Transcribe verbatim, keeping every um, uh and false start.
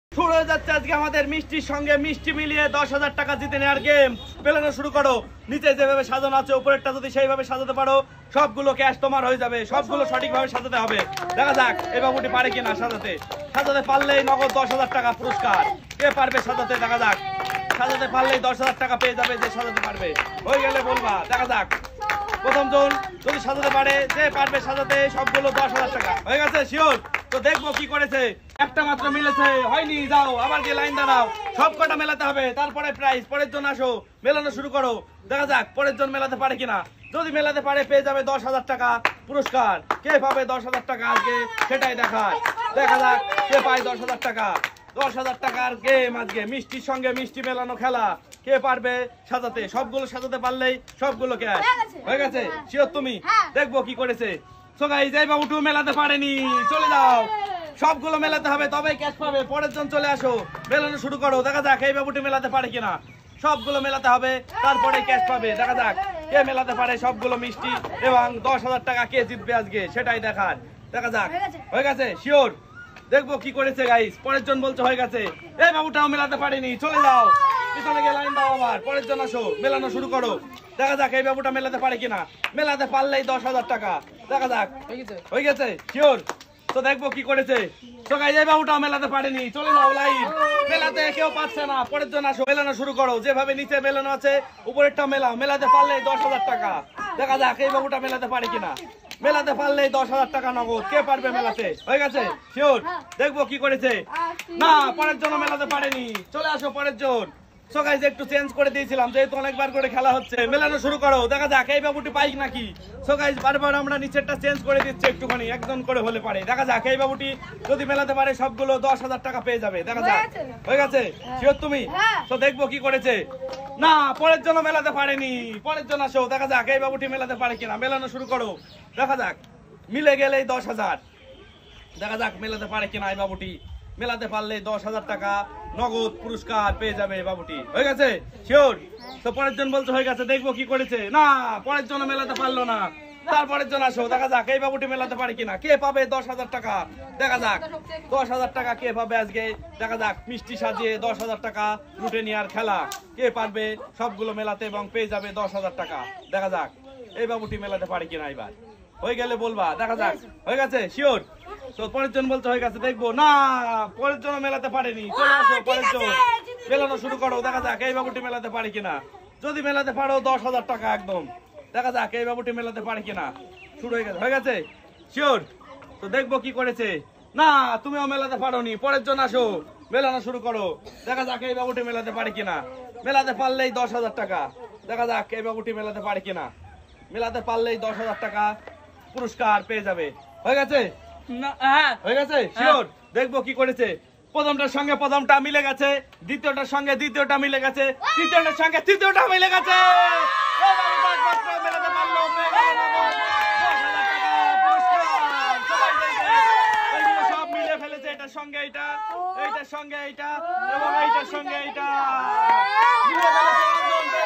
শুরু হয়ে যাচ্ছে আজকে আমাদের মিষ্টির সঙ্গে মিষ্টি মিলিয়ে দশ হাজার টাকা জিতে নেওয়ার গেম। পেলানো শুরু করো। নিচে যেভাবে সাজানো আছে উপরেরটা যদি সেইভাবে সাজাতে পারো সবগুলো ক্যাশ তোমার হয়ে যাবে। সবগুলো সঠিকভাবে সাজাতে হবে। দেখা যাক এই বাবুটি পারে কিনা সাজাতে। সাজাতে পারলেই নগদ দশ হাজার টাকা পুরস্কার। কে পারবে সাজাতে? দেখা যাক। সাজাতে পারলেই দশ হাজার টাকা পেয়ে যাবে যে সাজাতে পারবে। হয়ে গেলে বলবা। দেখা যাক প্রথম জন যদি সাজাতে পারে, যে পারবে সাজাতে সবগুলো দশ হাজার টাকা হয়ে গেছে শিওর। তো দেখবো কি করেছে। একটা মাত্র মিলেছে, হয়নি, যাও আবার গিয়ে লাইন দাঁড়াও। সব কটা মেলাতে হবে, তারপরে প্রাইজ। পরের জন আসো, মেলানো শুরু করো। দেখা যাক পরের জন মেলাতে পারে কিনা। যদি মেলাতে পারে পেয়ে যাবে দশ হাজার টাকা পুরস্কার। কে পাবে দশ হাজার টাকা আজকে সেটাই দেখার। দেখা যাক কে পায় দশ হাজার টাকা। দশ হাজার টাকার গেম আজকে, মিষ্টির সঙ্গে মিষ্টি মেলানো খেলা। কে পারবে সাজাতে? সবগুলো সাজাতে পারলেই সবগুলো ক্যাশ হয়ে গেছে শিওর তুমি। দেখবো কি করেছে। সো গাইস এই বাবুটু মেলাতে পারেনি, চলে যাও। সবগুলো মেলাতে হবে তবেই ক্যাশ পাবে। পরের জন চলে আসো, মেলানো শুরু করো। দেখা যাক এই বাবুটি মেলাতে পারে কিনা। সবগুলো মেলাতে হবে তারপরে ক্যাশ পাবে। দেখা যাক কে মেলাতে পারে সবগুলো মিষ্টি এবং দশ হাজার টাকা কে জিতবে আজকে সেটাই দেখার। দেখা যাক হয়ে গেছে শিওর। দেখবো কি করেছে গাইস। পরের জন বলছে হয়ে গেছে। এই বাবুটাও মেলাতে পারেনি, চলে যাও। পিছনে গিয়ে লাইন দাও আবার। পরের জন আসো, মেলানো শুরু করো। দেখা যাক এই বাবুটা মেলাতে পারে কিনা। মেলাতে পারলেই দশ হাজার টাকা। দেখা যাক হয়ে গেছে শিওর। তো দেখবো কি করেছে। তো গাইস এই বাবুটাও মেলাতে পারেনি, চলে যাও লাইন। মেলাতে কেউ পাচ্ছে না, পরের জন আসো, মেলানো শুরু করো। যেভাবে নিচে মেলানো আছে উপরেরটা মেলাও। মেলাতে পারলেই দশ হাজার টাকা। দেখা যাক এই বাবুটা মেলাতে পারে কিনা। মেলাতে পারলেই দশ হাজার টাকা নগদ। কে পারবে মেলাতে? হয়ে গেছে শিওর। দেখবো কি করেছে। না, পরের জন মেলাতে পারেনি, চলে আসো পরের জন। সো গাইস একটু চেঞ্জ করে দিয়েছিলাম যেহেতু অনেকবার করে খেলা হচ্ছে। মেলানো শুরু করো। দেখা যাক এই বাবুটি পাই নাকি। সো গাইস বারবার আমরা নিচেরটা চেঞ্জ করে দিচ্ছি একটুখানি, একজন করে হলে পারে। দেখা যাক এই বাবুটি যদি মেলাতে পারে সবগুলো দশ হাজার টাকা পেয়ে যাবে। দেখা যাক হয়ে গেছে শিওর তুমি। তো দেখবো কি করেছে। না, পরের জন্য মেলাতে পারেনি। পরের জন আসো। দেখা যাক এই বাবুটি মেলাতে পারে কিনা। মেলানো শুরু করো। দেখা যাক মিলে গেলেই দশ হাজার। দেখা যাক মেলাতে পারে কিনা এই বাবুটি। মেলাতে পারলে দশ হাজার টাকা নগদ পুরস্কার পেয়ে যাবে বাবুটি। হয়ে গেছে শিওর। তো পরের জন বলছে হয়ে গেছে। দেখবো কি করেছে। না, পরের জন্য মেলাতে পারলো না। তারপরের জন আসো। দেখা যাক এই বাবুটি মেলাতে পারে কিনা। কে পাবে দশ হাজার টাকা। দেখা যাক দশ হাজার টাকা কে পাবে আজকে। দেখা যাক মিষ্টি সাজিয়ে দশ হাজার টাকা লুটে নেওয়ার খেলা। কে পারবে সবগুলো মেলাতে এবং পেয়ে যাবে দশ হাজার টাকা। দেখা যাক এই বাবুটি মেলাতে পারে কিনা এবার। হয়ে গেলে বলবা। দেখা যাক হয়ে গেছে শিওর। তো পরের জন বলতে হয়ে গেছে। দেখবো। না, পরের জন মেলাতে পারেনি, চলে আসো পরের জন, মেলানো শুরু করো। দেখা যাক এই বাবুটি মেলাতে পারে কিনা। যদি মেলাতে পারো দশ হাজার টাকা একদম। দেখা যাক এই বাবুটি মেলাতে পারে কিনা। শুরু হয়ে গেছে হয়ে গেছে শিওর। তো দেখবো কি করেছে। না, তুমিও মেলাতে পারোনি, পরের জন আসো, মেলানো শুরু করো। দেখা যাক এই বাবুটি মেলাতে পারে কিনা। মেলাতে পারলেই দশ হাজার টাকা। দেখা যাক এই বাবুটি মেলাতে পারে কিনা। মেলাতে পারলেই দশ হাজার টাকা পুরস্কার পেয়ে যাবে। হয়ে গেছে হয়ে গেছে শিওর। দেখবো কি করেছে। প্রথমটার সঙ্গে প্রথমটা মিলে গেছে, দ্বিতীয়টার সঙ্গে দ্বিতীয়টা মিলে গেছে, তৃতীয়টার সঙ্গে তৃতীয়টা মিলে গেছে। সব মিলে ফেলেছে। এটার সঙ্গে এইটা, এইটার সঙ্গে এইটা এবং এইটার সঙ্গে এইটা মিলে ফেলেছে।